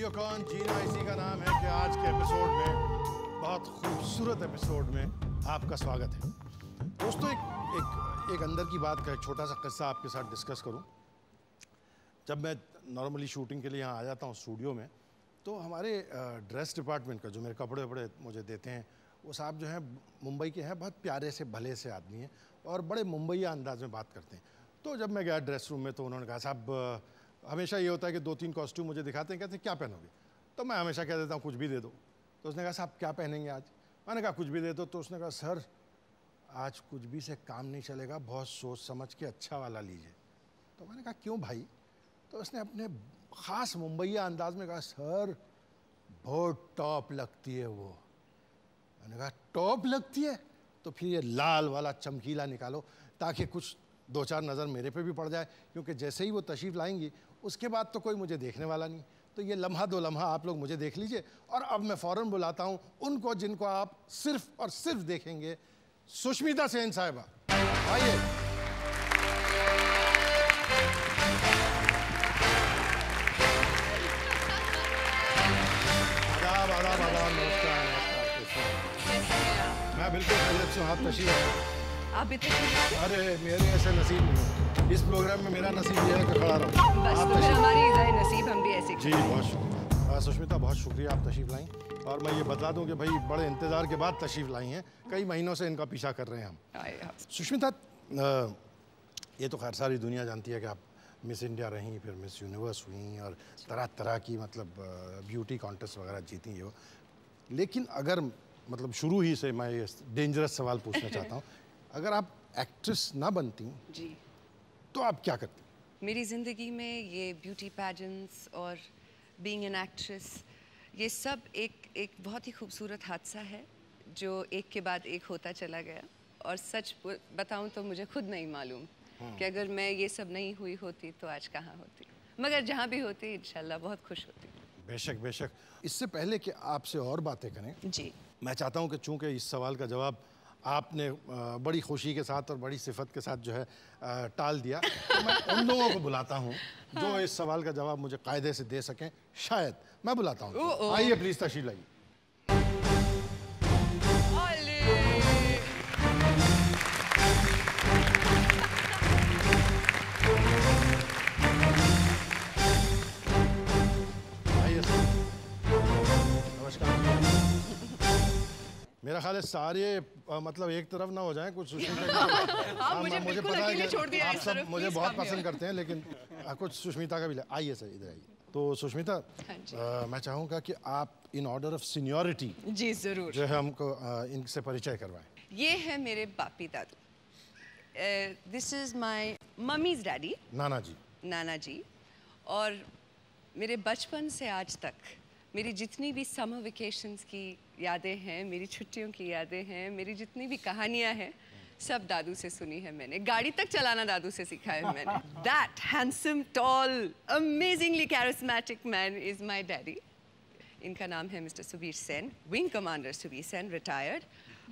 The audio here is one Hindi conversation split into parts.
वीडियोकॉन जीना इसी का नाम है कि आज के एपिसोड में, बहुत खूबसूरत एपिसोड में आपका स्वागत है। दोस्तों एक अंदर की बात का एक छोटा सा किस्सा आपके साथ डिस्कस करूं। जब मैं नॉर्मली शूटिंग के लिए यहाँ आ जाता हूँ स्टूडियो में, तो हमारे ड्रेस डिपार्टमेंट का जो मेरे कपड़े वपड़े मुझे देते हैं, वो साहब जो हैं मुंबई के हैं, बहुत प्यारे से भले से आदमी हैं और बड़े मुंबईया अंदाज में बात करते हैं। तो जब मैं गया ड्रेस रूम में तो उन्होंने कहा, साहब हमेशा ये होता है कि 2-3 कॉस्ट्यूम मुझे दिखाते हैं, कहते हैं क्या पहनोगे? तो मैं हमेशा कह देता हूँ कुछ भी दे दो। तो उसने कहा, साहब क्या पहनेंगे आज? मैंने कहा कुछ भी दे दो। तो उसने कहा, सर आज कुछ भी से काम नहीं चलेगा, बहुत सोच समझ के अच्छा वाला लीजिए। तो मैंने कहा क्यों भाई? तो उसने अपने ख़ास मुंबईया अंदाज में कहा, सर बहुत टॉप लगती है वो। मैंने कहा टॉप लगती है? तो फिर ये लाल वाला चमकीला निकालो ताकि कुछ 2-4 नज़र मेरे पे भी पड़ जाए, क्योंकि जैसे ही वो तशरीफ़ लाएंगी उसके बाद तो कोई मुझे देखने वाला नहीं। तो ये लम्हा 2 लम्हा आप लोग मुझे देख लीजिए। और अब मैं फ़ौरन बुलाता हूँ उनको जिनको आप सिर्फ और सिर्फ देखेंगे, सुष्मिता सेन साहिबा, आइए। मैं बिल्कुल खैरियत से, आप तशरीफ लाइए। आप इतने, अरे मेरे ऐसे नसीब नहीं, इस प्रोग्राम में मेरा नसीब ये है कि खड़ा रहो। बस तो फिर हमारी नसीब, हम भी ऐसे। जी बहुत शुक्रिया सुष्मिता, बहुत शुक्रिया आप तशरीफ लाई। और मैं ये बता दूं कि भाई बड़े इंतज़ार के बाद तशरीफ लाई हैं, कई महीनों से इनका पीछा कर रहे हैं हम। सुष्मिता, ये तो खैर सारी दुनिया जानती है कि आप मिस इंडिया रहीं, फिर मिस यूनिवर्स हुई और तरह तरह की मतलब ब्यूटी कॉन्टेस्ट वगैरह जीती हो। लेकिन अगर मतलब शुरू ही से मैं ये डेंजरस सवाल पूछना चाहता हूँ, अगर आप एक्ट्रेस ना बनती जी तो आप क्या करती? मेरी ज़िंदगी में ये ब्यूटी पैजेंट्स और बीइंग एन एक्ट्रेस, ये सब एक बहुत ही खूबसूरत हादसा है जो एक के बाद एक होता चला गया। और सच बताऊं तो मुझे खुद नहीं मालूम कि अगर मैं ये सब नहीं हुई होती तो आज कहाँ होती, मगर जहाँ भी होती इंशाल्लाह बहुत खुश होती। बेशक बेशक। इससे पहले कि आपसे और बातें करें जी, मैं चाहता हूँ कि चूँकि इस सवाल का जवाब आपने बड़ी खुशी के साथ और बड़ी सिफत के साथ जो है टाल दिया, तो मैं उन लोगों को बुलाता हूँ जो इस सवाल का जवाब मुझे कायदे से दे सकें। शायद मैं बुलाता हूँ, आइए प्लीज तशरीफ लाइए। मेरा ख्याल है सारे मतलब एक तरफ ना हो जाएं, कुछ सुष्मिता मुझे पता है कि आप सब मुझे बहुत पसंद करते हैं, लेकिन कुछ सुष्मिता का भी। आइए सर, इधर आइए। तो सुष्मिता, मैं चाहूँगा कि आप इन ऑर्डर ऑफ सीनियरिटी जी जरूर जो है हमको इनसे परिचय करवाएं। ये है मेरे बापी दादू, this is my mummy's daddy, नाना जी। और मेरे बचपन से आज तक मेरी जितनी भी समर वेकेशंस की यादें हैं, मेरी छुट्टियों की यादें हैं, मेरी जितनी भी कहानियां हैं, सब दादू से सुनी है मैंने। गाड़ी तक चलाना दादू से सीखा है मैंने। That handsome, tall, amazingly charismatic man is my daddy. इनका नाम है mister Subir Sen, wing commander Subir Sen, retired.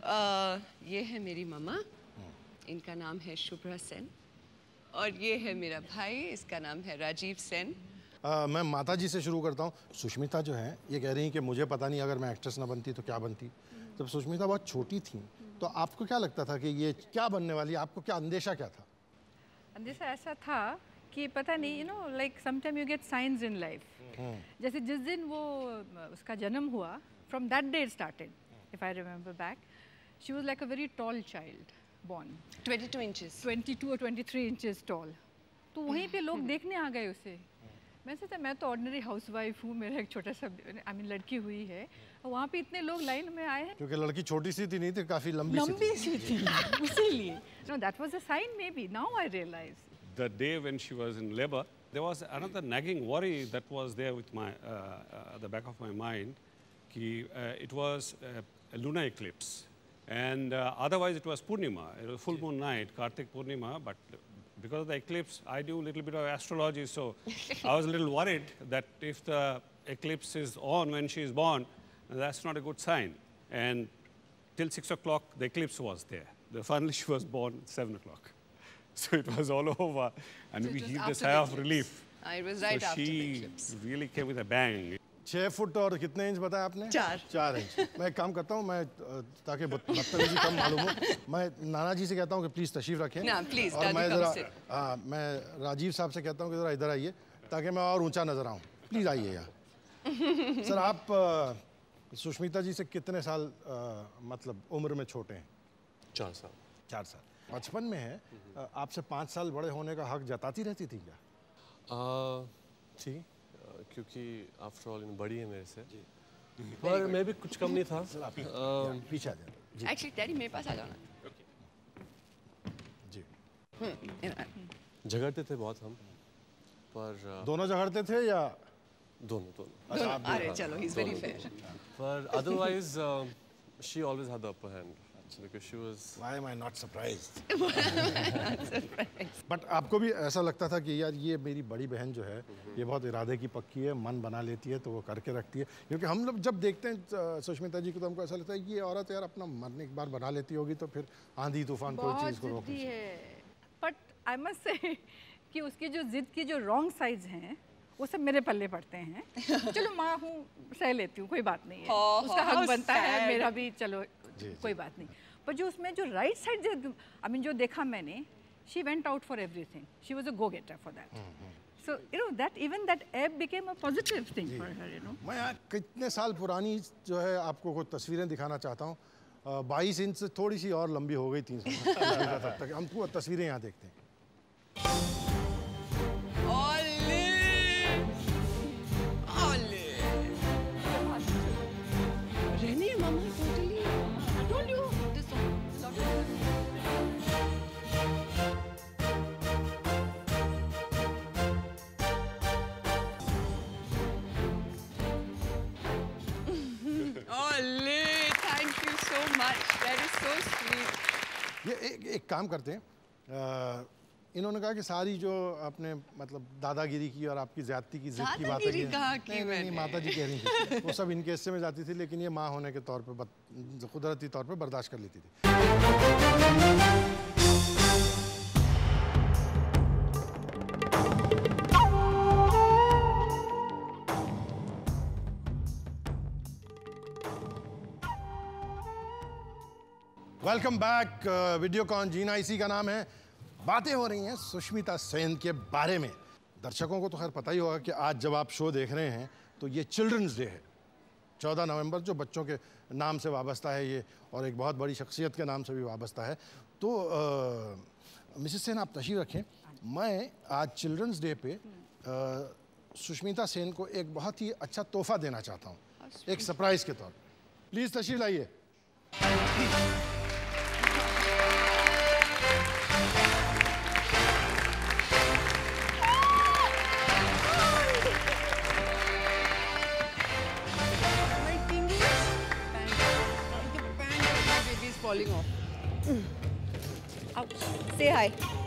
ये है मेरी मम्मा, इनका नाम है शुभ्रा सेन। और ये है मेरा भाई, इसका नाम है राजीव सेन। मैं माता जी से शुरू करता हूँ। सुष्मिता जो है ये कह रही हैं कि मुझे पता नहीं अगर मैं एक्ट्रेस ना बनती तो क्या बनती। जब सुष्मिता बहुत छोटी थी तो आपको क्या लगता था कि ये क्या बनने वाली, आपको क्या अंदेशा क्या था? अंदेशा ऐसा था कि पता नहीं, you know like sometime you get science in life. जैसे जिस दिन वो उसका जन्म हुआ, from that day it started, if I remember back, she was like a very tall child, born 22 inches, 22 और 23 इंचेस टॉल। तो वहीं पे लोग देखने आ गए उसे। मैं सोचा मैं तो ऑर्डिनरी हाउसवाइफ हूँ, मेरा एक छोटा सा लड़की हुई है, और वहाँ पे इतने लोग लाइन में आए हैं। क्योंकि लड़की छोटी सी थी, नहीं थी, काफी लंबी सी थी इसीलिए। No, that was a sign maybe. Now I realize. The day when she was in labor, there was another nagging worry that was there with my the back of my mind. It was a lunar eclipse, and otherwise it was Purnima, it was full moon night, Kartik Purnima, but because of the eclipse, I do a little bit of astrology, so I was a little worried that if the eclipse is on when she is born, that's not a good sign. And till 6 o'clock, the eclipse was there. Finally, she was born at 7 o'clock. So it was all over, and so we heaved a sigh of relief. It was right so after the eclipse. She really came with a bang. 6 foot और कितने इंच बताया आपने? 4 इंच। मैं एक काम करता हूँ, मैं ताकि बदतमीजी कम मालूम हो, मैं नाना जी से कहता हूँ कि प्लीज़ तशरीफ रखें। प्लीज। और मैं ज़रा मैं राजीव साहब से कहता हूँ कि ज़रा इधर आइए ताकि मैं और ऊंचा नज़र आऊँ। प्लीज़ आइए यहाँ। सर आप सुष्मिता जी से कितने साल मतलब उम्र में छोटे हैं? 4 साल। 4 साल। बचपन में है, आपसे 5 साल बड़े होने का हक जताती रहती थी क्या? जी, क्योंकि आफ्टर ऑल बड़ी है मेरे से, पर मैं भी कुछ कम नहीं था। पीछे आ जाए। एक्चुअली डैडी मेरे पास आ जाना। जी। झगड़ते थे बहुत हम, पर दोनों झगड़ते थे या? दोनों। अरे चलो, ही इज वेरी फेयर। पर otherwise she always had the upper hand because she was. Why am I not surprised? But आपको भी ऐसा लगता था कि यार ये मेरी बड़ी बहन जो है ये बहुत इरादे की पक्की है, मन बना लेती है तो वो करके रखती है? क्योंकि हम लोग जब देखते हैं सुष्मिता जी को तो हमको ऐसा लगता है ये औरत यार अपना मन एक बार बना लेती होगी तो फिर आंधी तूफान कोई चीज़ को रोक नहीं सकती। बट आई मस्ट से कि उसकी जो जिद की जो रॉन्ग साइड्स हैं वो सब मेरे पल्ले पड़ते हैं। चलो माँ हूँ, सह लेती हूँ, कोई बात नहीं है, उसका हक बनता है, मेरा भी, चलो कोई बात नहीं। पर जो उसमें जो राइट साइड जो आई मीन जो देखा मैंने, she went out for everything, she was a go getter for that. So you know that even that एब became a positive thing for her, you know. मैं यहाँ कितने साल पुरानी जो है आपको कुछ तस्वीरें दिखाना चाहता हूँ। 22 इंच से थोड़ी सी और लंबी हो गई, 3 साल तक। हम पूरा तस्वीरें यहाँ देखते हैं। Renee, Mama, totally. I told you this song. Ole, thank you so much. That is so sweet. ये एक काम करते हैं, इन्होंने कहा कि सारी जो आपने मतलब दादागिरी की और आपकी ज्यादती की जिद की बात है, नहीं माता जी कह रही थी वो सब इनके हिस्से में जाती थी, लेकिन ये माँ होने के तौर पे कुदरती तौर पे बर्दाश्त कर लेती थी। Welcome back. वीडियोकॉन जीना इसी का नाम है। बातें हो रही हैं सुष्मिता सेन के बारे में। दर्शकों को तो खैर पता ही होगा कि आज जब आप शो देख रहे हैं तो ये चिल्ड्रंस डे है, 14 नवंबर, जो बच्चों के नाम से वाबस्ता है ये, और एक बहुत बड़ी शख्सियत के नाम से भी वाबस्ता है। तो मिसेस सेन आप तशरीफ रखें। मैं आज चिल्ड्रंस डे पे सुष्मिता सेन को एक बहुत ही अच्छा तोहफा देना चाहता हूँ, एक सरप्राइज के तौर पर। प्लीज़ तशरीफ लाइए। Falling off. Ouch. Say hi.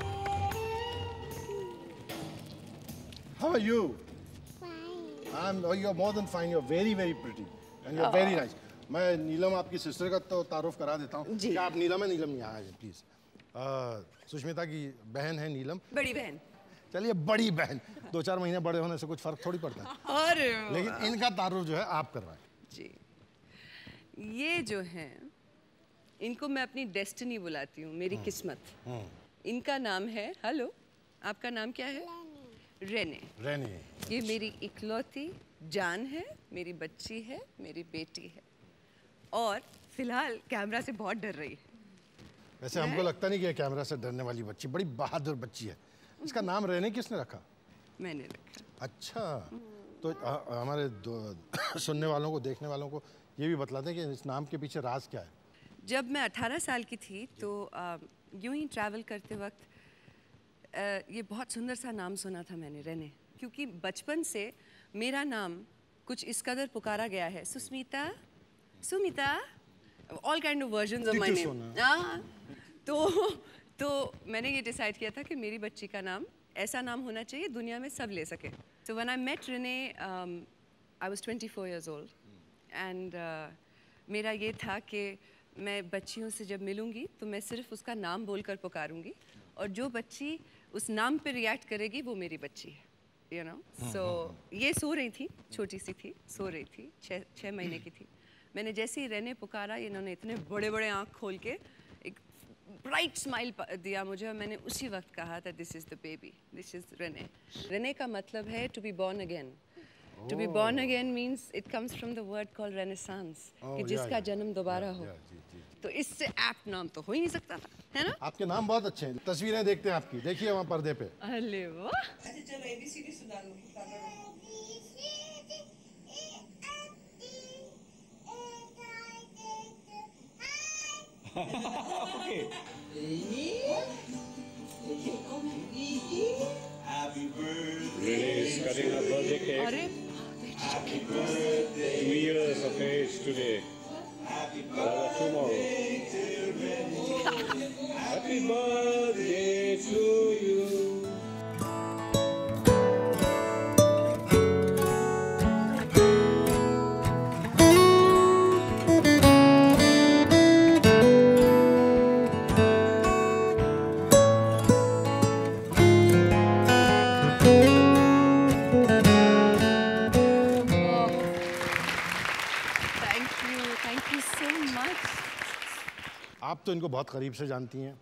How are you? Fine. You're more than fine. You're very, very pretty, and you're very nice. मैं नीलम आपकी सिस्टर का तो तारुफ करा देता हूँ। क्या आप नीलम है? नीलम यहाँ आइए प्लीज। सुष्मिता की बहन है नीलम। बड़ी बहन। चलिए बड़ी बहन, 2-4 महीने बड़े होने से कुछ फर्क थोड़ी पड़ता है। अरे लेकिन इनका तारुफ जो है आप करवाएं। जी, ये जो है इनको मैं अपनी डेस्टिनी बुलाती हूँ, मेरी किस्मत। इनका नाम है, हेलो, आपका नाम क्या है? रेने। रेने। ये मेरी इकलौती जान है, मेरी बच्ची है, मेरी बेटी है, और फिलहाल कैमरा से बहुत डर रही है। वैसे हमको लगता नहीं कि कैमरा से डरने वाली बच्ची, बड़ी बहादुर बच्ची है। इसका नाम रेने किसने रखा? मैंने रखा। अच्छा, तो हमारे सुनने वालों को, देखने वालों को ये भी बतला दें कि इस नाम के पीछे राज क्या है। जब मैं 18 साल की थी तो यूं ही ट्रैवल करते वक्त ये बहुत सुंदर सा नाम सुना था मैंने, रेने, क्योंकि बचपन से मेरा नाम कुछ इस कदर पुकारा गया है, Sushmita, Sumita, all kind of versions of my name. तो मैंने ये डिसाइड किया था कि मेरी बच्ची का नाम ऐसा नाम होना चाहिए दुनिया में सब ले सके। So when I met Renee, I was 24 years old, and मेरा ये था कि मैं बच्चियों से जब मिलूंगी तो मैं सिर्फ उसका नाम बोलकर पुकारूंगी, और जो बच्ची उस नाम पे रिएक्ट करेगी वो मेरी बच्ची है। you know. So ये सो रही थी, छोटी सी थी, सो रही थी, 6 महीने की थी. मैंने जैसे ही रेने पुकारा, इन्होंने इतने बड़े-बड़े आँख खोल के एक ब्राइट स्माइल दिया मुझे, और मैंने उसी वक्त कहा था this is the baby, this is Renee. Renee का मतलब है to be born again. To be born again means it comes from the word called renaissance, कि जिसका जन्म दोबारा हो. तो इससे ऐप्ट नाम तो हो ही नहीं सकता था, है ना? आपके नाम बहुत अच्छे हैं. तस्वीरें देखते हैं आपकी, देखिए वहाँ पर्दे पे. अरे वाह. चलो ABCD सुना लो. Happy birthday. Renee is cutting her birthday cake. अरे 2 years of age today. Tomorrow. Happy birthday to you. आप तो इनको बहुत करीब से जानती हैं.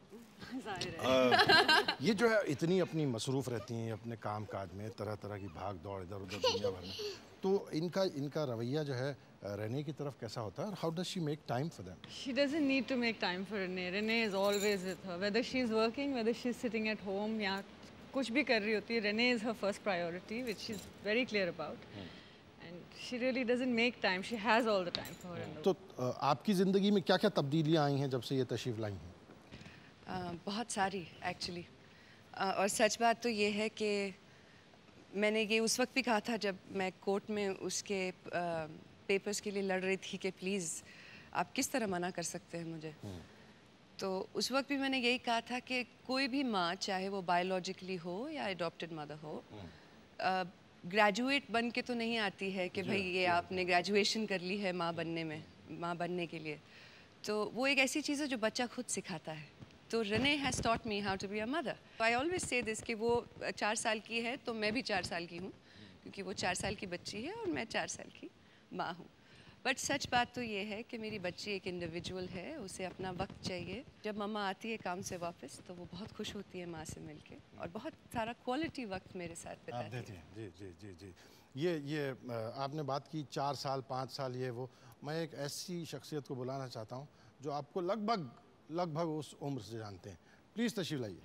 ये जो है इतनी अपनी मसरूफ़ रहती हैं अपने काम काज में, तरह तरह की भाग दौड़ इधर उधर दुनिया भर में. तो इनका रवैया जो है रेने की तरफ कैसा होता है, और how does she make time for them? She doesn't need to make time for Renee. Renee is always with her. Whether she's working, whether she's sitting at home, या कुछ भी कर रही होती है, Renee is her first priority, which she's very clear about. And she really doesn't make time. She has all the time for her. तो आपकी ज़िंदगी में क्या क्या तब्दीलियाँ आई हैं जब से ये तशरीफ़ लाई हैं? बहुत सारी एक्चुअली. और सच बात तो ये है कि मैंने ये उस वक्त भी कहा था जब मैं कोर्ट में उसके पेपर्स के लिए लड़ रही थी कि प्लीज़ आप किस तरह मना कर सकते हैं मुझे. तो उस वक्त भी मैंने यही कहा था कि कोई भी माँ, चाहे वो बायोलॉजिकली हो या एडॉप्टेड मदर हो, ग्रेजुएट बन के तो नहीं आती है कि भाई ये आपने ग्रेजुएशन कर ली है माँ बनने के लिए. तो वो एक ऐसी चीज़ है जो बच्चा खुद सिखाता है. तो Renee has taught me how to be a mother. I always say this कि वो 4 साल की है तो मैं भी 4 साल की हूँ, क्योंकि वो 4 साल की बच्ची है और मैं 4 साल की माँ हूँ. बट सच बात तो ये है कि मेरी बच्ची एक इंडिविजुअल है, उसे अपना वक्त चाहिए. जब मम्मा आती है काम से वापस तो वो बहुत खुश होती है माँ से मिलके, और बहुत सारा क्वालिटी वक्त मेरे साथ बिताती है. जी जी जी जी. ये आपने बात की 4 साल 5 साल ये वो. मैं एक ऐसी शख्सियत को बुलाना चाहता हूँ जो आपको लगभग उस उम्र से जानते हैं. प्लीज़ तशरीफ लाइए.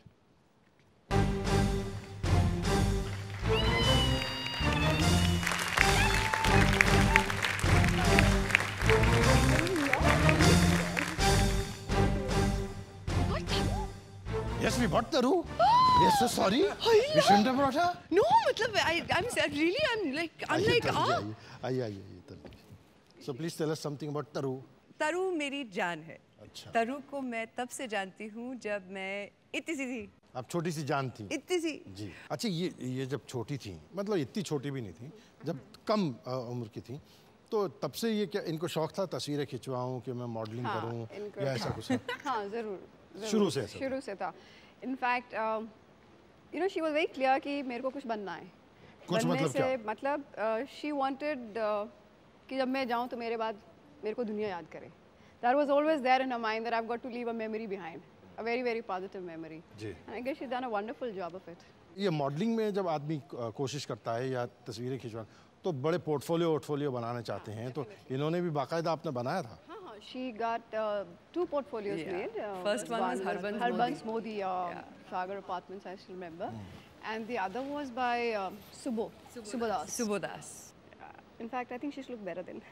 Yes, we bought Taru. We are so sorry. We shouldn't have brought her. No, मतलब I'm like आइए. So please tell us something about Taru. तरु मेरी जान है. अच्छा. तरु को मैं तब से जानती हूँ जब मैं इतनी सी थी. आप छोटी सी जान थी. इतनी सी. जी. अच्छा, ये जब छोटी थी, मतलब इतनी छोटी भी नहीं थी, जब कम उम्र की थी, तो तब से ये क्या इनको शौक था तस्वीरें खिंचवाऊं कि मैं मॉडलिंग करूं या ऐसा कुछ? हाँ, ज़रूर. शुरू से था. In fact you know she was very clear कि मेरे को कुछ बनना है. कुछ मतलब क्या? मतलब शी वांटेड कि जब मैं जाऊं तो मेरे बाद मेरे को दुनिया याद करे. That was always there in her mind that I've got to leave a memory behind, a very very positive memory. जी. And I guess she's done a wonderful job of it. ये मॉडलिंग में जब आदमी कोशिश करता है या तस्वीरें खिंचवाना, तो बड़े पोर्टफोलियो बनाना चाहते हैं, तो इन्होंने भी बाकायदा आपने बनाया था? हाँ, she got 2 portfolios made. First one was Harbans Modi, Sagar Apartments, I still remember. And the other was by Subodhas. In fact, I think she should look better then.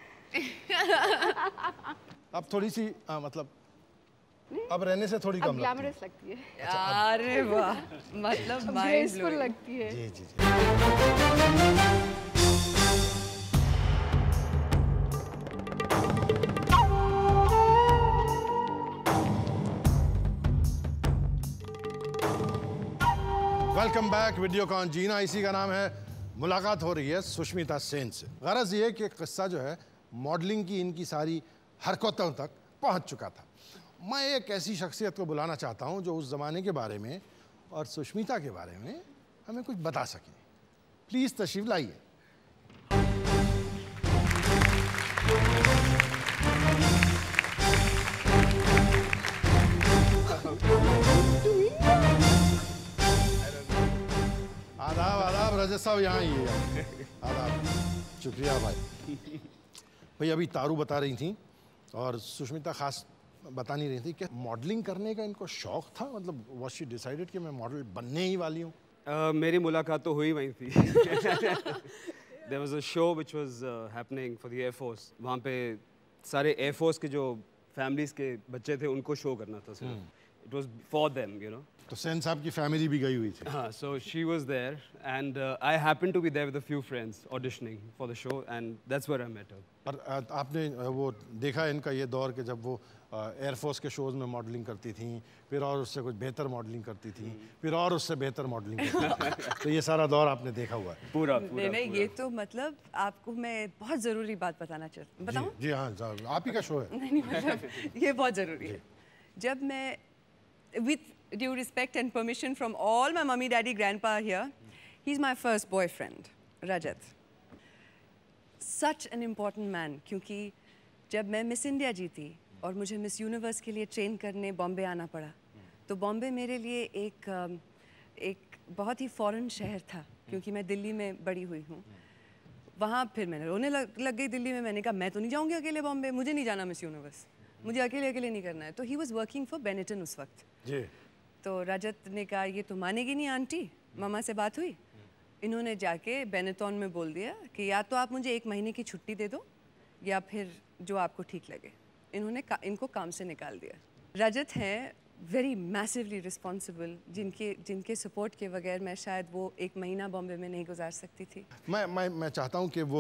अब थोड़ी सी मतलब अब रहने से थोड़ी कम ग्लैमरस लगती है. अरे वाह, मतलब ग्रेसफुल लगती है. जी. Welcome back. वीडियोकॉन जीना इसी का नाम है. मुलाकात हो रही है सुष्मिता सेन से. गरज ये कि किस्सा जो है मॉडलिंग की इनकी सारी हरकतों तक पहुंच चुका था. मैं एक ऐसी शख्सियत को बुलाना चाहता हूं जो उस ज़माने के बारे में और सुष्मिता के बारे में हमें कुछ बता सके. प्लीज तशरीफ लाइए। आदाब आदाब रजत साहब, यहाँ आइए। आदाब, शुक्रिया भाई। भाई अभी तारू बता रही थी और सुष्मिता खास बता नहीं रही थी कि मॉडलिंग करने का इनको शौक था, मतलब व्हाट शी डिसाइडेड कि मैं मॉडल बनने ही वाली हूँ। मेरी मुलाकात तो हुई वहीं थी। There was a show which was happening for the Air Force. वहाँ पे सारे Air Force के जो families के बच्चे थे उनको show करना था सिर्फ। It was for them, you know. तो सेन साहब की फैमिली भी गई हुई थी। हाँ, so she was there and I happened to be there with a few friends auditioning for the show and that's where I met her. पर आपने वो देखा इनका ये दौर कि जब वो एयरफोर्स के शोज़ में मॉडलिंग करती थी, फिर और उससे कुछ बेहतर मॉडलिंग करती थी, फिर और उससे बेहतर मॉडलिंग करती थी। तो ये सारा दौर आपने देखा हुआ है। पूरा नहीं, ये तो मतलब आपको मैं बहुत ज़रूरी बात बताना चाहती हूँ। बताऊँ? जी हाँ, आप ही का शो है। नहीं मतलब ये बहुत ज़रूरी है। जब मैं with due respect and permission from all my mummy, daddy, grandpa here, he's my first boyfriend, Rajat. Such an important man, क्योंकि जब मैं मिस इंडिया जीती और मुझे मिस यूनिवर्स के लिए ट्रेन करने बॉम्बे आना पड़ा, तो बॉम्बे मेरे लिए एक बहुत ही फॉरेन शहर था, क्योंकि मैं दिल्ली में बड़ी हुई हूँ। वहाँ फिर मैंने रोने लग गई दिल्ली में। मैंने कहा मैं तो नहीं जाऊँगी अकेले बॉम्बे, मुझे नहीं जाना मिस यूनिवर्स, मुझे अकेले नहीं करना है। तो he was working for Benetton उस वक्त जी। तो रजत ने कहा ये तो मानेगी नहीं आंटी, मामा से बात हुई, इन्होंने जाके बेनेटॉन में बोल दिया कि या तो आप मुझे 1 महीने की छुट्टी दे दो या फिर जो आपको ठीक लगे। इन्होंने इनको काम से निकाल दिया। रजत हैं वेरी मैसिवली रिस्पॉन्सिबल, जिनके सपोर्ट के बगैर मैं शायद वो 1 महीना बॉम्बे में नहीं गुजार सकती थी। मैं चाहता हूँ कि वो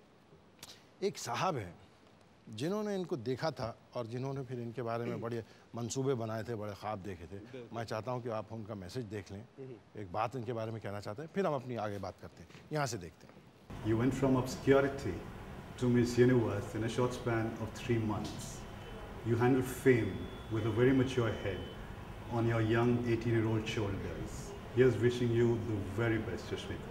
एक साहब हैं जिन्होंने इनको देखा था और जिन्होंने फिर इनके बारे में बड़े मंसूबे बनाए थे, बड़े ख्वाब देखे थे। मैं चाहता हूं कि आप उनका मैसेज देख लें, एक बात इनके बारे में कहना चाहते हैं, फिर हम अपनी आगे बात करते हैं। यहाँ से देखते हैं। You went from obscurity to Miss Universe in a short span of 3 months. You handled fame with a very mature head on your young 18-year-old shoulders. Here's wishing you the very best, Sushmita.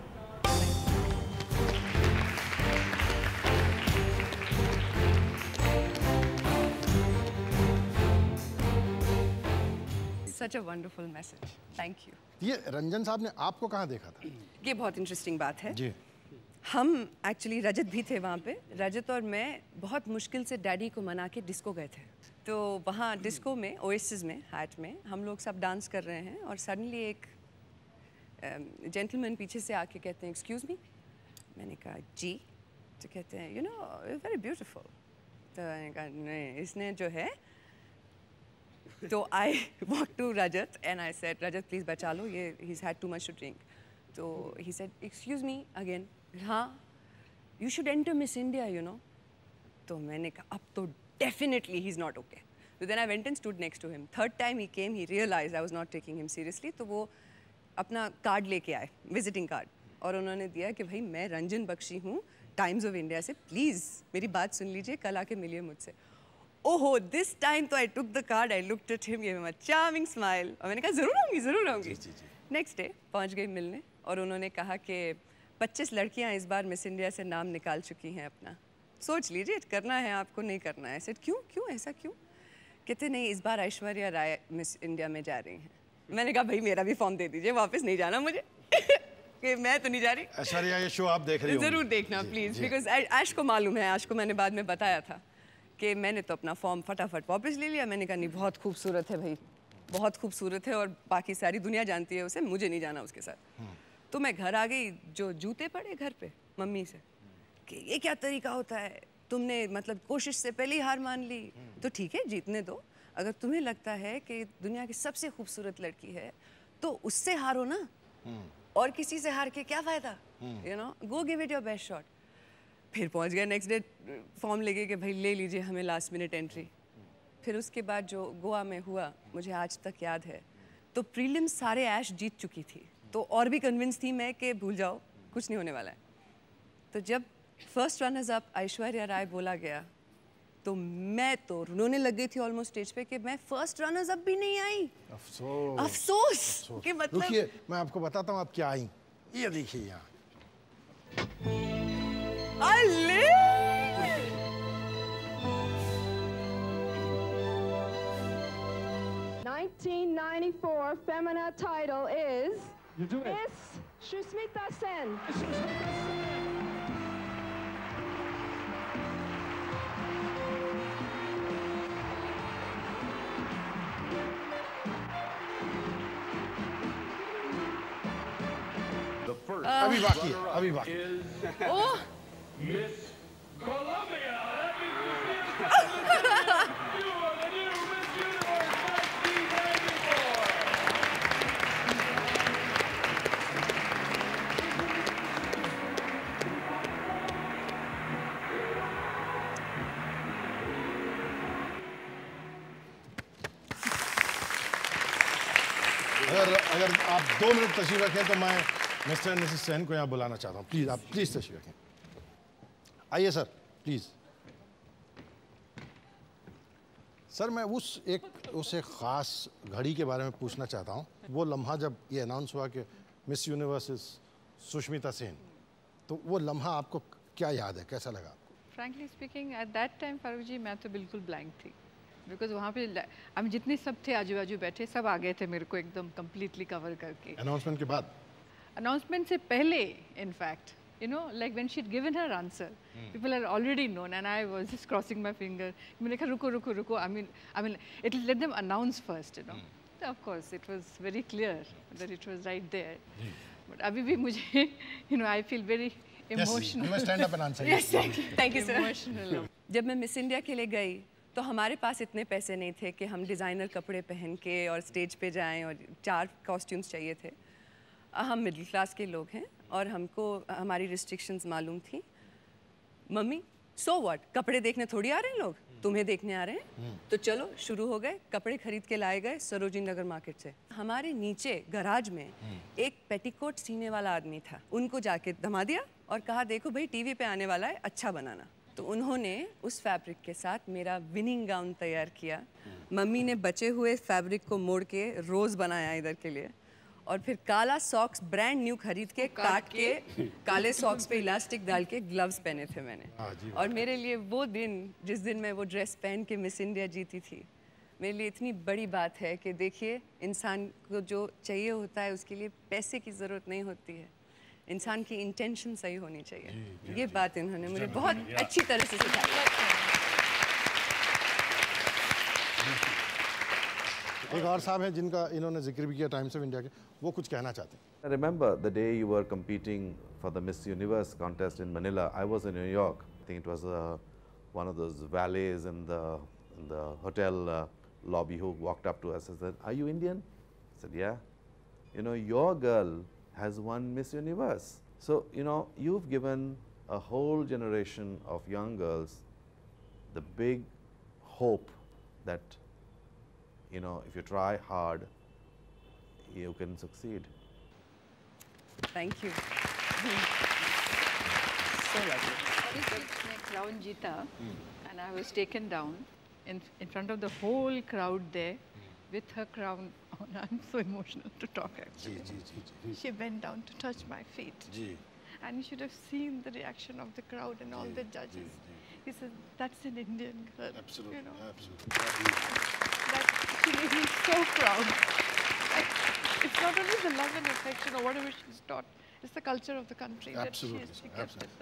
Such a wonderful message. Thank you. ये रंजन साहब ने आपको कहाँ देखा था? ये बहुत इंटरेस्टिंग बात है जी। हम एक्चुअली रजत भी थे वहाँ पे। रजत और मैं बहुत मुश्किल से डैडी को मना के डिस्को गए थे। तो वहाँ डिस्को में ओएसिस में हैट में हम लोग सब डांस कर रहे हैं और सडनली एक जेंटलमैन पीछे से आके कहते हैं एक्सक्यूज़ मी। मैंने कहा जी। तो कहते हैं यू नो वेरी ब्यूटीफुल। तो मैंने कहा नहीं, इसने जो है तो I walked to Rajat and I said, Rajat please बचा लो, ये he's had too much to drink. तो he said, excuse me again. हाँ, you should enter Miss India, you know. तो मैंने कहा अब तो definitely he's not okay. So then I went and stood next to him. Third time he came, he realized I was not taking him seriously. तो वो अपना कार्ड लेके आए, visiting card, और उन्होंने दिया कि भाई मैं रंजन बख्शी हूँ टाइम्स ऑफ इंडिया से, प्लीज़ मेरी बात सुन लीजिए, कल आके मिलिए मुझसे। ओहो, दिस टाइम तो I took the card, I looked at him, give him a charming smile, और मैंने कहा ज़रूर आऊँगी। नेक्स्ट डे पहुँच गई मिलने और उन्होंने कहा कि 25 लड़कियाँ इस बार मिस इंडिया से नाम निकाल चुकी हैं अपना, सोच लीजिए करना है आपको नहीं करना है। सेड क्यों ऐसा क्यों? कहते नहीं इस बार ऐश्वर्या राय मिस इंडिया में जा रही हैं। मैंने कहा भाई मेरा भी फॉर्म दे दीजिए, वापस नहीं जाना मुझे कि मैं तो नहीं जा रही। ऐश्वर्या ये शो आप देख रही हो? ज़रूर देखना प्लीज़, बिकॉज ऐश को मालूम है, ऐश को मैंने बाद में बताया था कि मैंने तो अपना फॉर्म फटाफट वापस ले लिया। मैंने कहा नहीं बहुत खूबसूरत है भाई, बहुत खूबसूरत है और बाकी सारी दुनिया जानती है उसे, मुझे नहीं जाना उसके साथ। तो मैं घर आ गई, जो जूते पड़े घर पे मम्मी से कि ये क्या तरीका होता है, तुमने मतलब कोशिश से पहले ही हार मान ली। तो ठीक है जीतने दो, अगर तुम्हें लगता है कि दुनिया की सबसे खूबसूरत लड़की है तो उससे हारो ना, और किसी से हार के क्या फ़ायदा, you know, go give it your best shot. फिर पहुंच गया नेक्स्ट डे फॉर्म लेके कि भाई ले लीजिए हमें लास्ट मिनट एंट्री। फिर उसके बाद जो गोवा में हुआ मुझे आज तक याद है। तो प्रीलिम्स सारे ऐश जीत चुकी थी, तो और भी कन्विंस थी मैं कि भूल जाओ कुछ नहीं होने वाला है। तो जब first runners up Aishwarya Rai बोला गया तो मैं तो रोने लग गई थी ऑलमोस्ट स्टेज पे कि मैं फर्स्ट रनर्स अप भी नहीं आई। अफसोस कि मतलब रुकिए मैं आपको बताता हूँ आप क्या आई। ये देखिए यहाँ I live. 1994 Femina title is You do it. Miss Sushmita Sen. The first अभी बाकी है, अभी बाकी है। is Oh, Miss Colombia. You are the new Miss Universe 1994. अगर आप 2 मिनट तशरीफ रखें तो मैं मिस्टर एंड मिसेस सेन को यहाँ बुलाना चाहता हूँ। प्लीज़ आप प्लीज़ तशरीफ रखें। आइए सर, प्लीज़। सर मैं उस एक ख़ास घड़ी के बारे में पूछना चाहता हूँ। वो लम्हा जब ये अनाउंस हुआ कि Miss Universe is Sushmita Sen, तो वो लम्हा आपको क्या याद है, कैसा लगा आपको? Frankly speaking, at that time, Farooq जी, मैं तो बिल्कुल ब्लैंक थी, बिकॉज वहाँ पे हम जितने सब थे आजू बाजू बैठे, सब आ गए थे मेरे को एकदम कम्प्लीटली कवर करके। अनाउंसमेंट के बाद? अनाउंसमेंट से पहले, in fact, you know, like when she'd given her answer, people had already known, and I was just crossing my finger. मैंने कहा रुको रुको रुको, I mean, it'll let them announce first, you know. So of course, it was very clear that it was right there. But अभी भी मुझे, you know, I feel very emotional. You must stand up and answer. yes, thank you, sir. Emotional. जब मैं मिस इंडिया के लिए गई तो हमारे पास इतने पैसे नहीं थे कि हम डिज़ाइनर कपड़े पहन के और स्टेज पे जाएं, और 4 कॉस्ट्यूम्स चाहिए थे। हम मिडिल क्लास के लोग हैं और हमको हमारी रिस्ट्रिक्शंस मालूम थी। मम्मी, सो व्हाट, कपड़े देखने थोड़ी आ रहे हैं लोग, तुम्हें देखने आ रहे हैं। तो चलो शुरू हो गए, कपड़े खरीद के लाए गए सरोजिनी नगर मार्केट से। हमारे नीचे गराज में एक पेटीकोट सीने वाला आदमी था, उनको जाके थमा दिया और कहा देखो भाई टीवी पे आने वाला है, अच्छा बनाना। तो उन्होंने उस फैब्रिक के साथ मेरा विनिंग गाउन तैयार किया। मम्मी ने बचे हुए फैब्रिक को मोड़ के रोज़ बनाया इधर के लिए, और फिर काला सॉक्स ब्रांड न्यू खरीद के काट के काले सॉक्स पे इलास्टिक डाल के ग्लव्स पहने थे मैंने। और मेरे लिए वो दिन, जिस दिन मैं वो ड्रेस पहन के मिस इंडिया जीती थी, मेरे लिए इतनी बड़ी बात है कि देखिए, इंसान को जो चाहिए होता है उसके लिए पैसे की ज़रूरत नहीं होती है, इंसान की इंटेंशन सही होनी चाहिए। ये बात इन्होंने मुझे बहुत अच्छी तरह से सिखाई। एक और साहब हैं जिनका इन्होंने जिक्र भी किया टाइम्स ऑफ इंडिया के, वो कुछ कहना चाहते हैं। I remember the day you were competing for the Miss Universe contest in Manila. I was in New York. I think it was one of those valets in the hotel lobby who walked up to us and said, "Are you Indian?" I said, "Yeah." You know, your girl has won Miss Universe. So, you know, you've given a whole generation of young girls the big hope that, you know, if you try hard, you can succeed. Thank you. So lovely. मैं crown जीता, and I was taken down in front of the whole crowd there with her crown on. I'm so emotional to talk actually. She bent down to touch my feet. And you should have seen the reaction of the crowd and all the judges. He said, "That's an Indian girl." Absolutely, you know. absolutely. That she made me so proud. It's not only the love and affection or whatever she's taught, it's the culture of the country that she has kept it.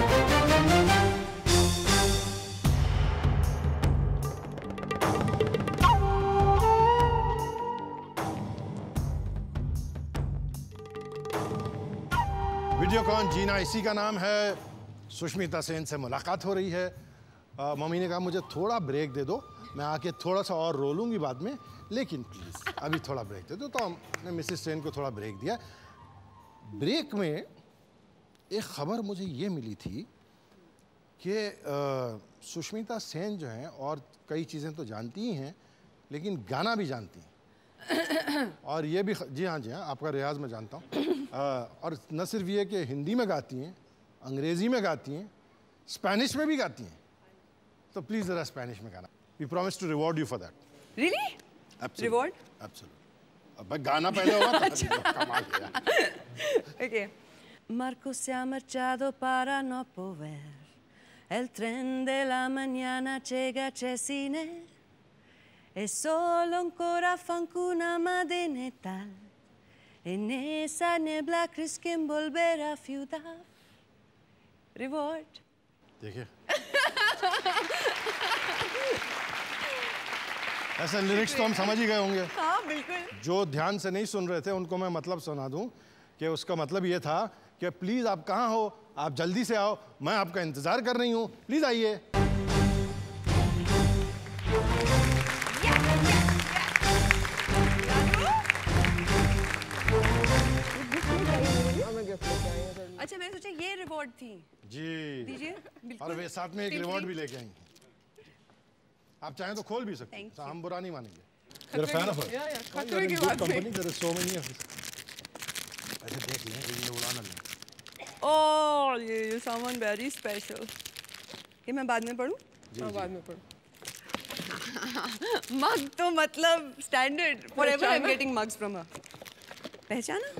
Videocon जीना इसी का नाम है। सुष्मिता सेन से मुलाकात हो रही है। मम्मी ने कहा मुझे थोड़ा ब्रेक दे दो, मैं आके थोड़ा सा और रो लूँगी बाद में, लेकिन प्लीज़ अभी थोड़ा ब्रेक दे दो। तो हमने मिसेस सेन को थोड़ा ब्रेक दिया। ब्रेक में एक ख़बर मुझे ये मिली थी कि सुष्मिता सेन जो हैं और कई चीज़ें तो जानती ही हैं, लेकिन गाना भी जानती हैं। और ये भी जी हाँ आपका रियाज मैं जानता हूँ। और न सिर्फ ये कि हिंदी में गाती हैं, अंग्रेज़ी में गाती हैं, स्पेनिश में भी गाती हैं। तो प्लीज़ ज़रा स्पेनिश में गाना। We promise to reward you for that. Really? Reward? Absolutely. अब गाना पहले होगा। कमाल किया। Okay. Marco si ha marciato para no poder. El tren de la mañana llega Cesine. E solo ancora fancuna madene tal. En esa nebla crees que envolverá a ciudad. Reward. देखिए ऐसे लिरिक्स तो हम समझ ही गए होंगे। हाँ बिल्कुल। जो ध्यान से नहीं सुन रहे थे उनको मैं मतलब सुना दूं कि उसका मतलब ये था कि प्लीज आप कहाँ हो, आप जल्दी से आओ, मैं आपका इंतजार कर रही हूँ, प्लीज आइए। अच्छा मैंने सोचा ये रिवॉर्ड थी। जी दीजिए। और वे साथ में एक रिवॉर्ड भी लेके आई। आप चाहें तो खोल भी सकते हैं, हम बुरा नहीं मानेंगे। You're a fan of her? Yeah, खतरे की बात company, there are so many of us. ऐसे देख लें कि ये उड़ाना नहीं। Oh, ये someone very special. ये मैं बाद में पढ़ूं? हाँ बाद में पढ़ूं। मग तो मतलब standard. Forever I'm getting mugs from her. पहचाना?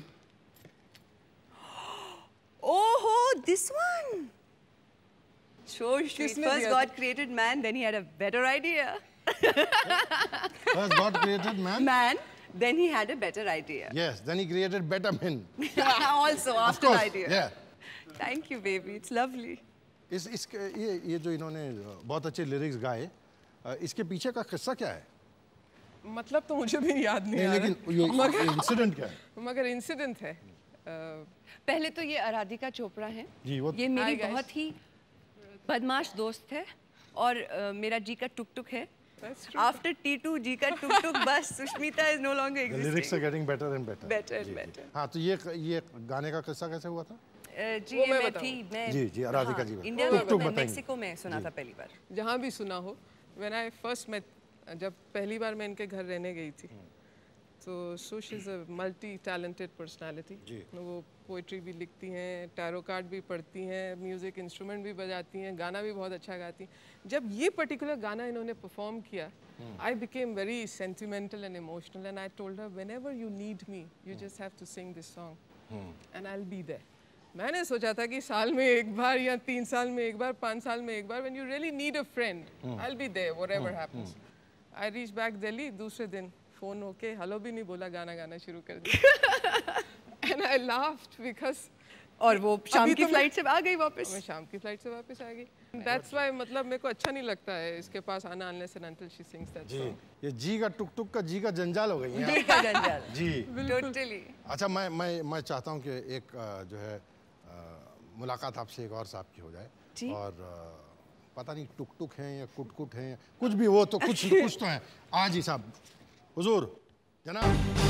Oh, this one. So sweet. First God created man, then he had a better idea. First God created man. Man, then he had a better idea. Yes, then he created better men. Also after idea. Yeah. Thank you, baby. It's lovely. ये जो इन्होंने बहुत अच्छे लिरिक्स गाए, इसके पीछे का किस्सा क्या है? मतलब तो मुझे भी याद नहीं आ रहा। लेकिन ये इंसिडेंट क्या है? मगर इंसिडेंट है। पहले तो ये आराधिका चोपड़ा है। जी वो ये मेरी बहुत ही बदमाश दोस्त है और मेरा जी का टुक टुक है। After T2 जी का टुक टुक बस Sushmita is no longer existing. The lyrics are getting better and better. Better and better. हाँ तो ये गाने का किस्सा कैसे हुआ था? जी ये मैं थी मैं जी आराधिका जी इंडिया में मेक्सिको में सुना था पहली बार। जहाँ भी सुना हो, when I first met, जब पहली बार मैं इनके घर रहने गई थी, तो Sush is a multi talented personality. वो पोइट्री भी लिखती हैं, टैरो कार्ड भी पढ़ती हैं, म्यूज़िक इंस्ट्रूमेंट भी बजाती हैं, गाना भी बहुत अच्छा गाती हैं। जब ये पर्टिकुलर गाना इन्होंने परफॉर्म किया, I became very sentimental and emotional and I told her whenever you need me you just have to sing this song and I will be there. मैंने सोचा था कि साल में एक बार या 3 साल में एक बार, 5 साल में एक बार, when you really need a friend I will be there whatever happens. I reach back Delhi, दूसरे दिन फोन होके हेलो भी नहीं बोला, गाना गाना शुरू कर दिया। एंड आई लाफ्ड बिकॉज और वो शाम की फ्लाइट से आ गई वापस। मैं शाम की फ्लाइट से वापस आ गई। दैट्स व्हाई मतलब मेरे को अच्छा नहीं लगता है इसके पास आना unless and until she sings that song. ये जी का टुक टुक का जी का जंजाल हो गई है। जी का जंजाल। जी टोटली। अच्छा मैं चाहता हूँ कि एक जो है मुलाकात आपसे एक और साहब की हो जाए और पता नहीं टुक टुक हैं या कुट कुट हैं, कुछ भी वो तो कुछ तो है। आज ही साहब हुजूर जनाब।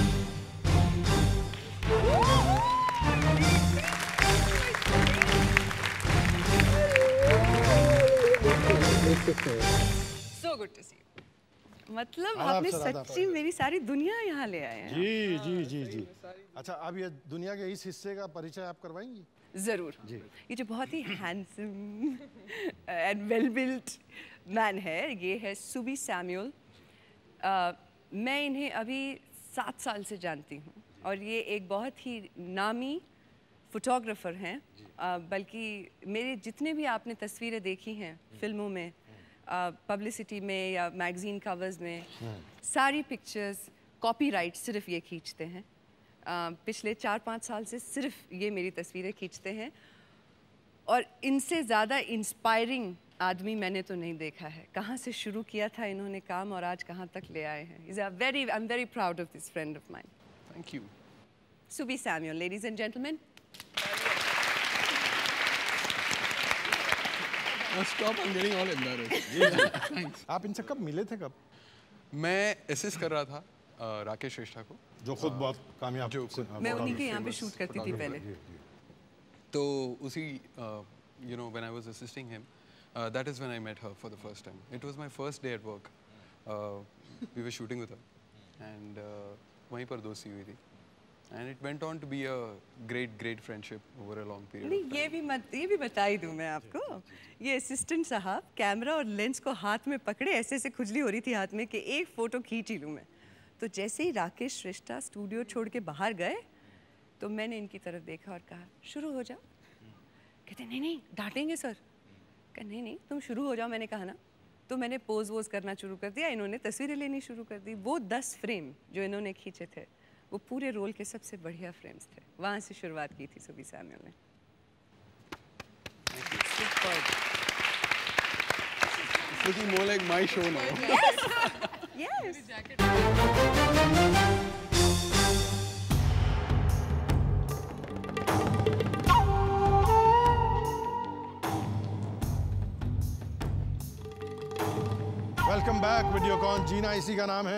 So good to see you. मतलब आपने सच्ची मेरी सारी दुनिया यहाँ ले आए हैं। जी। अच्छा अब ये दुनिया के इस हिस्से का परिचय आप करवाएंगी? जरूर जी। ये जो बहुत ही handsome and well built man है, ये है सुबी सैमुअल। मैं इन्हें अभी 7 साल से जानती हूँ और ये एक बहुत ही नामी फोटोग्राफर हैं। बल्कि मेरे जितने भी आपने तस्वीरें देखी हैं फिल्मों में, पब्लिसिटी में या मैगजीन कवर्स में, सारी पिक्चर्स कॉपीराइट सिर्फ ये खींचते हैं। पिछले 4-5 साल से सिर्फ ये मेरी तस्वीरें खींचते हैं और इनसे ज़्यादा इंस्पायरिंग आदमी मैंने तो नहीं देखा है। कहाँ से शुरू किया था इन्होंने काम और आज कहाँ तक ले आए हैं। I am very proud of this friend of mine. Thank you. Subi Samuel, ladies and gentleman. Stop, I'm getting all embarrassed. Thanks. आप इनसे कब मिले थे? कब? मैं असिस्ट कर रहा था राकेश श्रेष्ठा को, जो खुद बहुत कामयाब। मैं उन्हीं के यहाँ पे शूट करती थी पहले। तो उसी you know when I was assisting him, that is when I met her for the first time. It was my first day at work. We were shooting with her and वहीं पर दोस्ती हुई थी. And it went on to be a great friendship over a long period. नहीं ये भी बता ही दूँ मैं आपको। ये असिस्टेंट साहब कैमरा और लेंस को हाथ में पकड़े ऐसे खुजली हो रही थी हाथ में कि एक फ़ोटो खींच ही लूँ मैं। तो जैसे ही राकेश श्रेष्ठा स्टूडियो छोड़ के बाहर गए तो मैंने इनकी तरफ देखा और कहा शुरू हो जाओ। कहते नहीं नहीं डांटेंगे सर। कहा नहीं नहीं तुम शुरू हो जाओ, मैंने कहा ना। तो मैंने पोज वोज करना शुरू कर दिया, इन्होंने तस्वीरें लेनी शुरू कर दी। वो 10 फ्रेम जो इन्होंने खींचे थे वो पूरे रोल के सबसे बढ़िया फ्रेम्स थे। वहाँ से शुरुआत की थी सुबी सैमुअल ने। It's looking more like my show now. Yes. Welcome back. Videocon जीना इसी का नाम है।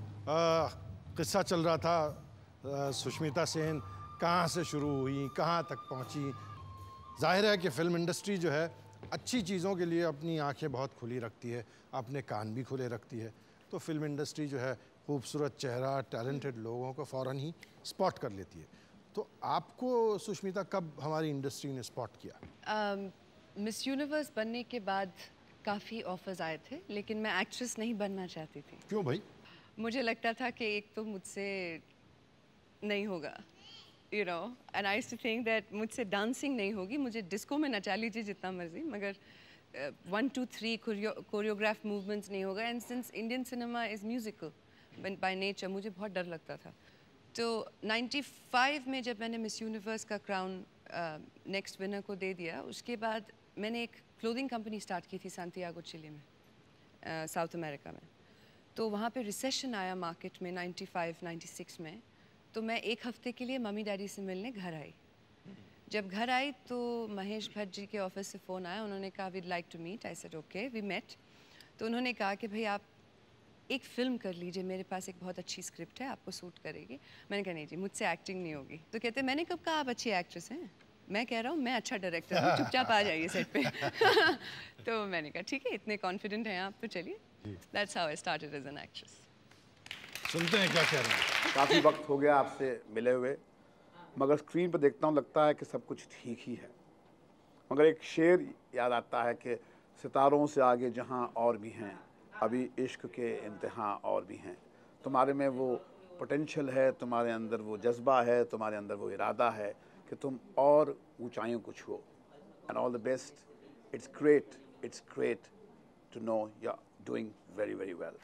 किस्सा चल रहा था सुष्मिता सेन कहाँ से शुरू हुई, कहाँ तक पहुँची। जाहिर है कि फ़िल्म इंडस्ट्री जो है अच्छी चीज़ों के लिए अपनी आंखें बहुत खुली रखती है, अपने कान भी खुले रखती है। तो फिल्म इंडस्ट्री जो है खूबसूरत चेहरा, टैलेंटेड लोगों को फ़ौरन ही स्पॉट कर लेती है। तो आपको सुष्मिता कब हमारी इंडस्ट्री ने स्पॉट किया? मिस यूनिवर्स बनने के बाद काफ़ी ऑफर्स आए थे, लेकिन मैं एक्ट्रेस नहीं बनना चाहती थी। क्यों भाई? मुझे लगता था कि एक तो मुझसे नहीं होगा, you know, and I used to think that मुझसे डांसिंग नहीं होगी। मुझे डिस्को में नचा लीजिए जितना मर्जी, मगर 1 2 3 कोरियोग्राफ मूवमेंट्स नहीं होगा। And since Indian cinema is musical by nature, मुझे बहुत डर लगता था। तो 95 में जब मैंने मिस यूनिवर्स का क्राउन नेक्स्ट विनर को दे दिया, उसके बाद मैंने एक क्लोथिंग कंपनी स्टार्ट की थी सांतियागो चिली में, साउथ अमेरिका में। तो वहाँ पे रिसेशन आया मार्केट में 95-96 में। तो मैं एक हफ्ते के लिए मम्मी डैडी से मिलने घर आई। जब घर आई तो महेश भट्ट जी के ऑफिस से फ़ोन आया, उन्होंने कहा we'd like to meet. I said okay, we met. तो उन्होंने कहा कि भाई आप एक फ़िल्म कर लीजिए, मेरे पास एक बहुत अच्छी स्क्रिप्ट है, आपको सूट करेगी। मैंने कहा नहीं जी, मुझसे एक्टिंग नहीं होगी। तो कहते मैंने कब कहा आप अच्छी एक्ट्रेस हैं? मैं कह रहा हूँ मैं अच्छा डायरेक्टर हूँ, चुपचाप आ जाइए सेट पे। तो मैंने कहा ठीक है, इतने कॉन्फिडेंट हैं आप तो चलिए। That's how I started as an actress. सुनते हैं क्या कह रहे हैं। काफ़ी वक्त हो गया आपसे मिले हुए, मगर स्क्रीन पर देखता हूँ लगता है कि सब कुछ ठीक ही है। मगर एक शेर याद आता है कि सितारों से आगे जहाँ और भी हैं, अभी इश्क के इम्तिहान और भी हैं। तुम्हारे में वो पोटेंशियल है, तुम्हारे अंदर वो जज्बा है, तुम्हारे अंदर वो इरादा है कि तुम और ऊंचाइयों को छुओ। And all the best. It's great to know you are doing very very well.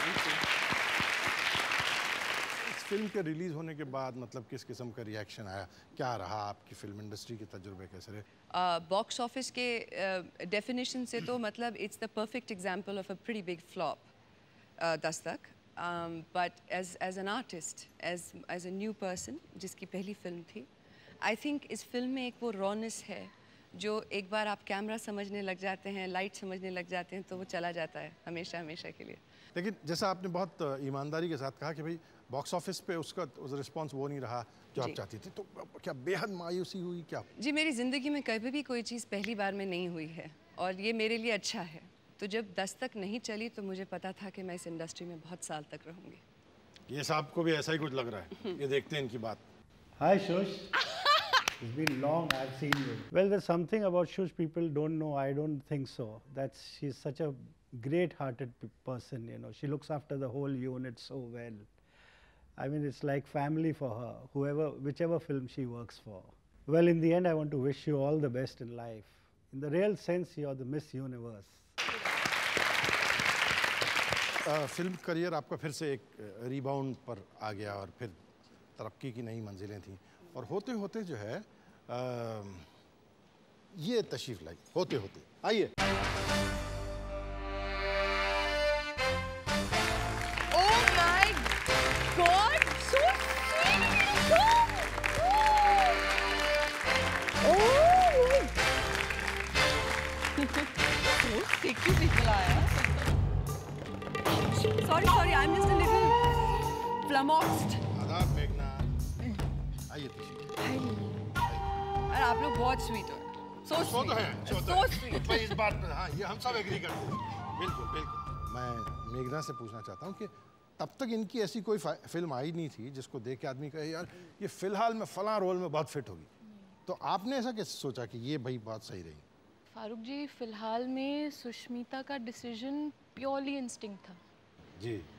Film के रिलीज़ होने के बाद मतलब किस किस्म का रिएक्शन आया, क्या रहा आपकी फिल्म इंडस्ट्री के तजुर्बे कैसे रहे? बॉक्स ऑफिस के डेफिनेशन से तो मतलब it's the perfect example of a pretty big flop Dastak. But as an artist, as a new person जिसकी पहली फिल्म थी, आई थिंक इस फिल्म में एक वो रॉनेस है जो एक बार आप कैमरा समझने लग जाते हैं, लाइट समझने लग जाते हैं तो वो चला जाता है हमेशा हमेशा के लिए। लेकिन जैसा आपने बहुत ईमानदारी के साथ कहा कि भाई बॉक्स ऑफिस पे उसका रिस्पांस वो नहीं रहा जो आप चाहती थी, तो क्या बेहद मायूसी हुई क्या? जी, मेरी ज़िंदगी में कभी भी कोई चीज़ पहली बार में नहीं हुई है और ये मेरे लिए अच्छा है। तो जब दस्तक नहीं चली तो मुझे पता था कि मैं इस इंडस्ट्री में बहुत साल तक रहूँगी। ये साहब को भी ऐसा ही कुछ लग रहा है। ये देखते हैं इनकी बात। Hi Shush. It's been long I've seen you. Well, there's something about Shush people don't know. I don't think so. She's such a great-hearted person, you know. She looks after the whole unit so well. I mean, it's like family for her, whichever film she works for. Well, in the end, I want to wish you all the best in life. In the real sense, you're the Miss Universe. Film career आपका फिर से एक रीबाउंड पर आ गया और फिर तरक्की की नई मंजिलें थीं और होते होते जो है ये तशरीफ लाई होते होते आइए। Oh my God, so sweet. So people आया। Sorry, I'm just a little flummoxed. आदाब मेघना, आइए तशरीफ। और आप लोग बहुत स्वीट हो। So sweet. भाई इस बात पर हाँ, ये हम सब एग्री करते हैं। बिल्कुल। मैं मेघना से पूछना चाहता हूँ कि तब तक इनकी ऐसी कोई फिल्म आई नहीं थी जिसको देख के आदमी कहे यार ये फिलहाल में फलां रोल में बहुत फिट होगी। तो आपने ऐसा कैसे सोचा कि ये भाई बहुत सही रही? फारूक जी, फिलहाल में सुष्मिता का डिसीजन प्योरली इंस्टिंक्ट था जी।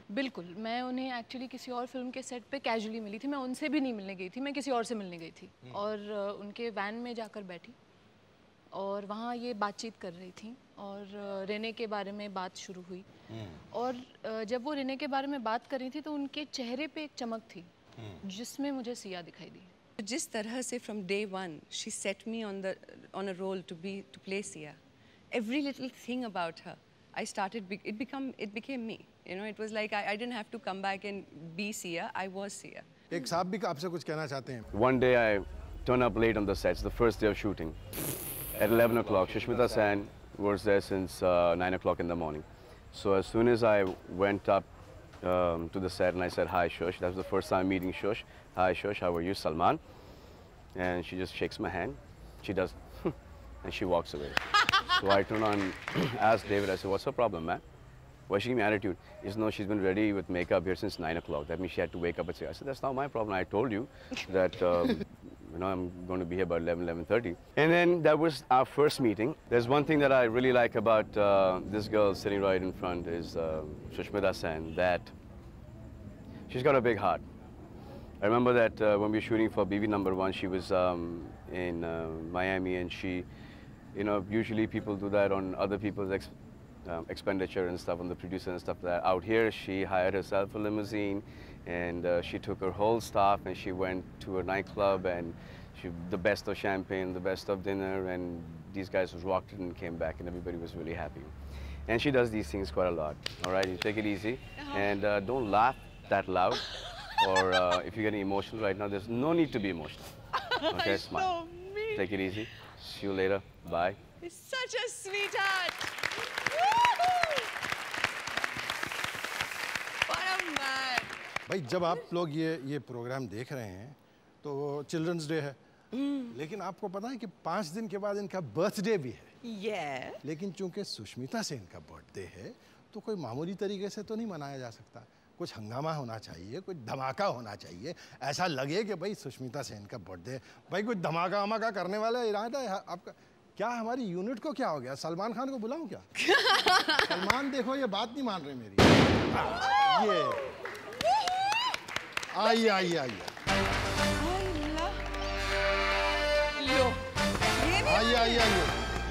बिल्कुल, मैं उन्हें एक्चुअली किसी और फिल्म के सेट पे कैजुअली मिली थी। मैं उनसे भी नहीं मिलने गई थी, मैं किसी और से मिलने गई थी और उनके वैन में जाकर बैठी और वहाँ ये बातचीत कर रही थी और रेने के बारे में बात शुरू हुई और जब वो रेने के बारे में बात कर रही थी तो उनके चेहरे पे एक चमक थी जिसमें मुझे सिया दिखाई दी। जिस तरह से from day one she set me on a role to play Sia, every little thing about her I started it became me, you know, it was like I didn't have to come back and be Sia, I was Sia. एक साहब भी आपसे कुछ कहना चाहते हैं। One day I turned up late on the sets, the first day of shooting. At 11 o'clock, Sushmita Sen was there since 9 o'clock in the morning. So as soon as I went up to the set and I said, "Hi Shush," that was the first time meeting Shush. "Hi Shush, how are you, Salman?" And she just shakes my hand. She does, and she walks away. So I turn on, ask David, I said, "What's her problem, man? Why she give me attitude?" He said, "No, she's been ready with makeup here since 9 o'clock. That means she had to wake up at 6. I said, "That's not my problem. I told you that you know, I'm going to be here by 11:30. And then that was our first meeting. There's one thing that I really like about this girl sitting right in front is Sushmita Sen, that she's got a big heart. I remember that when we were shooting for BB #1, she was in Miami, and she, you know, usually people do that on other people's expenditure and stuff, on the producer and stuff like that. Out here, she hired herself a limousine, and she took her whole staff, and she went to a nightclub, and the best of champagne, the best of dinner, and these guys rocked it and came back, and everybody was really happy. And she does these things quite a lot. All right, you take it easy, and don't laugh that loud, or if you're getting emotional right now, there's no need to be emotional. Okay, smile. Take it easy. See you later. Bye. He's such a sweetheart. What a man. भाई जब आप लोग ये प्रोग्राम देख रहे हैं तो चिल्ड्रंस डे है, लेकिन आपको पता है कि 5 दिन के बाद इनका बर्थडे भी है। Yeah. लेकिन चूंकि सुष्मिता सेन का बर्थडे है तो कोई मामूली तरीके से तो नहीं मनाया जा सकता, कुछ हंगामा होना चाहिए, कुछ धमाका होना चाहिए, ऐसा लगे कि भाई सुष्मिता सेन का बर्थडे, भाई कुछ धमाका वमाका करने वाला इरादा है आपका? क्या हमारी यूनिट को क्या हो गया? सलमान खान को बुलाऊं क्या? सलमान देखो ये बात नहीं मान रहे मेरी। ये आइए आइए आइए आइए आइए आइए।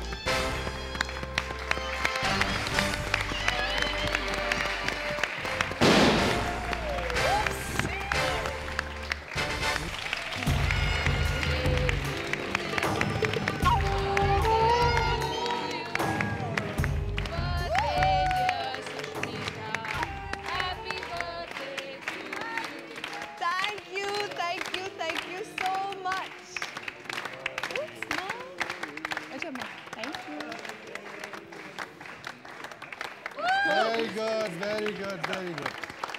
Very good, very good, very good.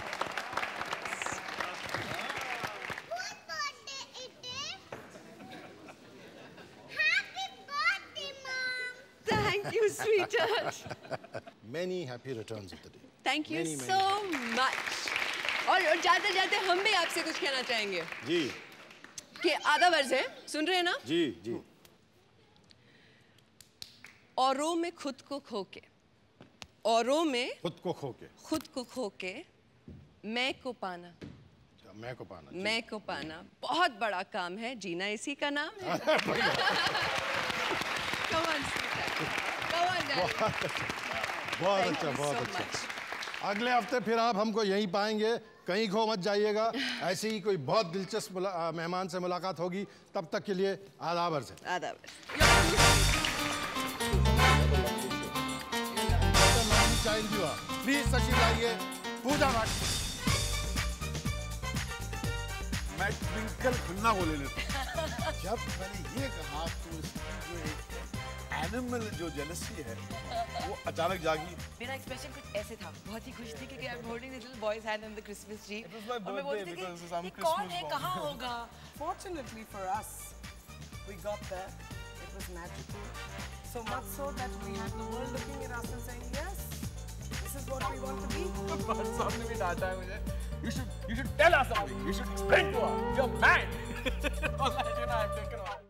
Thank you, sweetheart. Many happy returns of the day. Thank you many, so much. और जाते जाते हम भी आपसे कुछ कहना चाहेंगे। जी। कि आधा वर्ष है, सुन रहे हैं ना? जी जी। औरों में खुद को खो के, औरों में खुद को खो के मैं को पाना, मैं को पाना बहुत बड़ा काम है। जीना इसी का नाम है। Come on, sweetheart. Come on, darling. बहुत अच्छा, बहुत अच्छा। अगले हफ्ते फिर आप हमको यहीं पाएंगे, कहीं खो मत जाइएगा। ऐसे ही कोई बहुत दिलचस्प मेहमान से मुलाकात होगी, तब तक के लिए आदाब अर्ज़ है। आदाब। प्लीज सचिन लाइए, पूजा पाठ। मैं ट्विंकल खन्ना को ले लेता हूँ। जब मैंने ये कहा तो जो एनिमल जो जेलसी है वो अचानक जागी। मेरा एक्सप्रेशन कुछ ऐसे था, बहुत ही खुश थी क्योंकि I am holding little boy's hand in the Christmas tree. और मैं बोलती थी कि ये कौन है, कहाँ होगा? Fortunately for us, we got there. It was magical. So much so that we had the world looking at us and saying, yes, this is what we want to be. पर सामने भी डांटा है मुझे। You should tell us something. You should explain to us. You're mad. I've taken on.